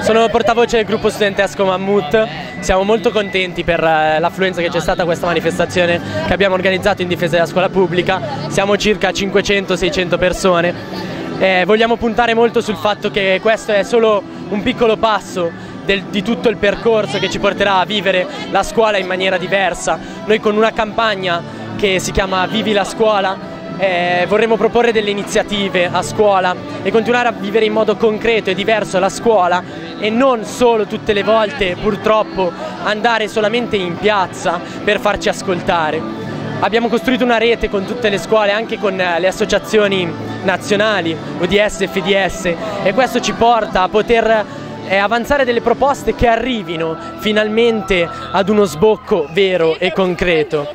Sono portavoce del gruppo studentesco Mammut, siamo molto contenti per l'affluenza che c'è stata a questa manifestazione che abbiamo organizzato in difesa della scuola pubblica. Siamo circa 500-600 persone. Vogliamo puntare molto sul fatto che questo è solo un piccolo passo di tutto il percorso che ci porterà a vivere la scuola in maniera diversa. Noi con una campagna che si chiama Vivi la scuola vorremmo proporre delle iniziative a scuola e continuare a vivere in modo concreto e diverso la scuola e non solo tutte le volte purtroppo andare solamente in piazza per farci ascoltare. Abbiamo costruito una rete con tutte le scuole, anche con le associazioni nazionali, ODS e FDS, e questo ci porta a poter avanzare delle proposte che arrivino finalmente ad uno sbocco vero e concreto.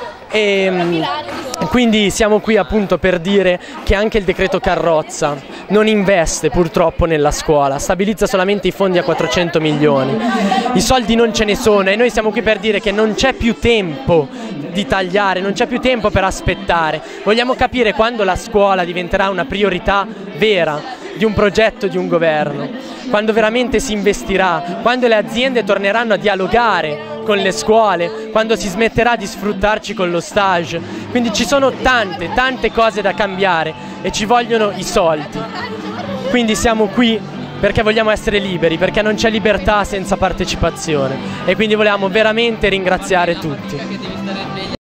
Quindi siamo qui appunto per dire che anche il decreto carrozza non investe purtroppo nella scuola, stabilizza solamente i fondi a 400 milioni. I soldi non ce ne sono e noi siamo qui per dire che non c'è più tempo di tagliare, non c'è più tempo per aspettare. Vogliamo capire quando la scuola diventerà una priorità vera di un progetto di un governo, quando veramente si investirà, quando le aziende torneranno a dialogare con le scuole, quando si smetterà di sfruttarci con lo stage. Quindi ci sono tante cose da cambiare e ci vogliono i soldi. Quindi siamo qui perché vogliamo essere liberi, perché non c'è libertà senza partecipazione e quindi volevamo veramente ringraziare tutti.